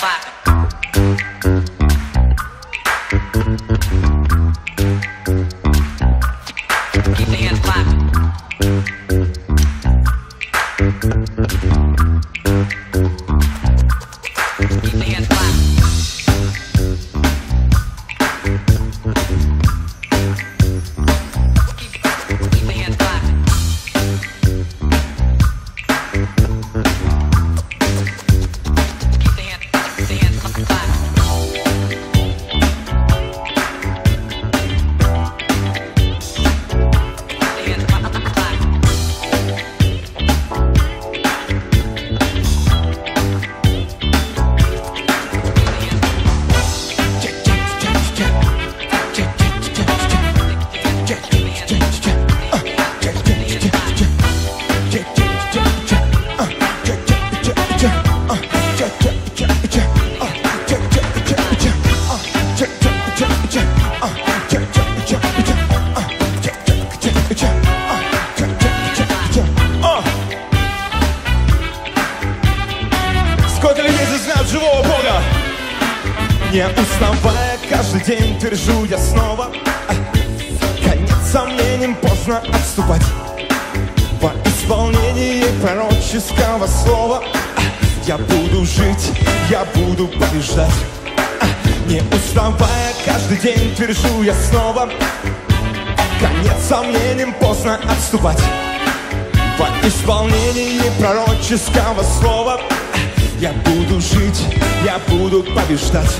Не уставая, каждый день твержу я снова: конец сомнениям, поздно отступать. Во исполнении пророческого слова я буду жить, я буду побеждать. Не уставая, каждый день твержу я снова: конец сомнениям, поздно отступать. Во исполнении пророческого слова я буду жить, я буду побеждать.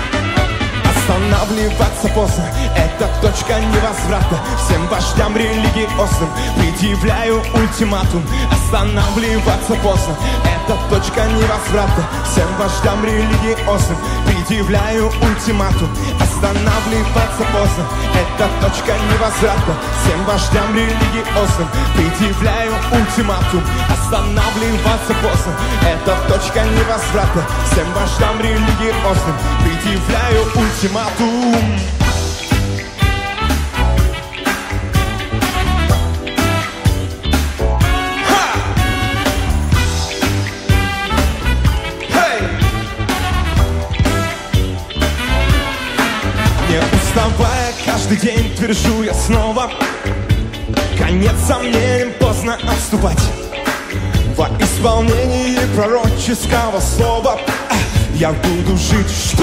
Останавливаться поздно, это точка невозврата. Всем вождям религиозным предъявляю ультиматум. Останавливаться поздно, это точка невозврата. Всем вождям религиозным предъявляю ультиматум. Останавливаться поздно, это точка невозврата. Всем вождям религиозным предъявляю ультиматум. Останавливаться поздно, это точка невозврата. Всем вождям религиозным предъявляю ультиматум. Не уставая, каждый день твержу я снова: конец сомнениям, поздно отступать. Во исполнении пророческого слова я буду жить. Что?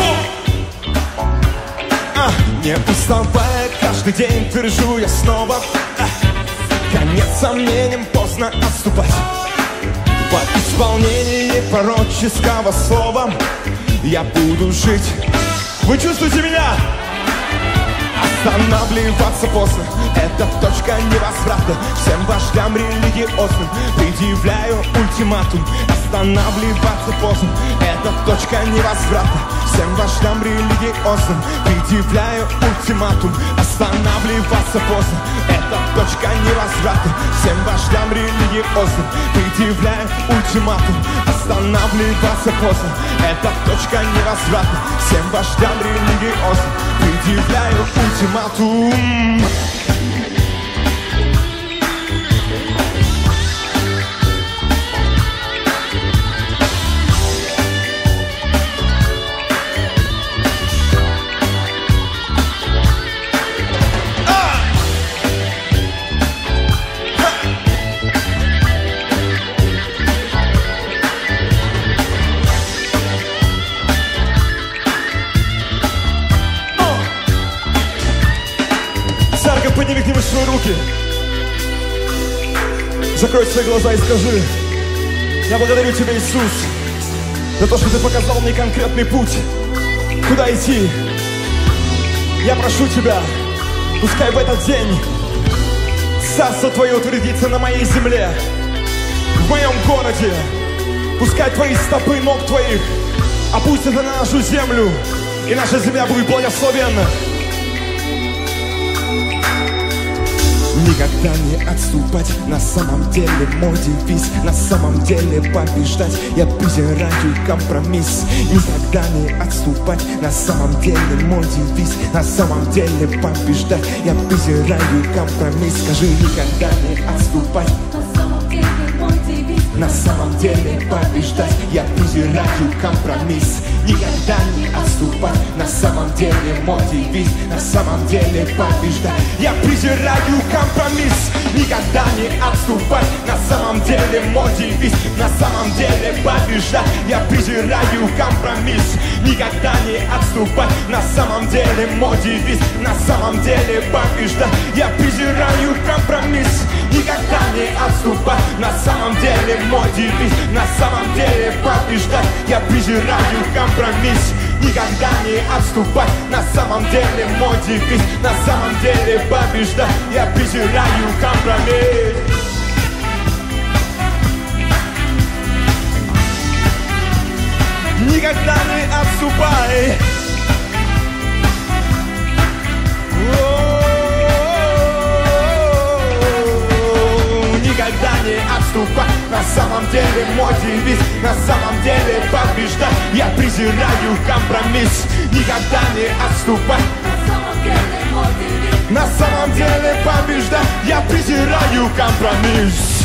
Не уставая, каждый день твержу я снова: конец сомнениям, поздно отступать. Во исполнении пророческого слова я буду жить. Вы чувствуете меня? Останавливаться поздно, это точка невозврата. Всем вождям религиозным предъявляю ультиматум. Останавливаться поздно, это точка невозврата. Всем вождям религиозным предъявляю ультиматум. Останавливаться поздно, это точка невозврата. Всем вождям религиозным предъявляю ультиматум. Останавливаться поздно, это точка невозврата. Всем вождям религиозным предъявляю ультиматум. Подними к нему свои руки. Закрой свои глаза и скажи: я благодарю Тебя, Иисус, за то, что Ты показал мне конкретный путь, куда идти. Я прошу Тебя, пускай в этот день Царство Твое утвердится на моей земле, в моем городе. Пускай Твои стопы ног Твоих опустятся на нашу землю, и наша земля будет благословенна. Никогда не отступать, на самом деле мой девиз. На самом деле побеждать, я презираю компромисс. Никогда не отступать, на самом деле мой девиз. На самом деле побеждать, я презираю компромисс. Скажи: никогда не отступать, на самом деле мой девиз. на самом деле побеждать. Я презираю компромисс, никогда не отступать. На самом деле мой девиз, на самом деле побеждать. Я презираю компромисс, никогда не отступать. На самом деле мой девиз, на самом деле побеждать. Я презираю компромисс, никогда не отступать. На самом деле мой девиз, на самом деле побеждать. Я презираю компромисс, никогда не отступать. На самом деле мой девиз, на самом деле побеждать. Я презираю компромисс, никогда не отступать. На самом деле мой девиз, на самом деле побеждать. Я презираю компромисс. Никогда не отступай. Никогда не отступай. На самом деле мой девиз, на самом деле побеждать. Я презираю компромисс, никогда не отступай. На самом деле мой девиз, на самом деле побеждать. Я презираю компромисс.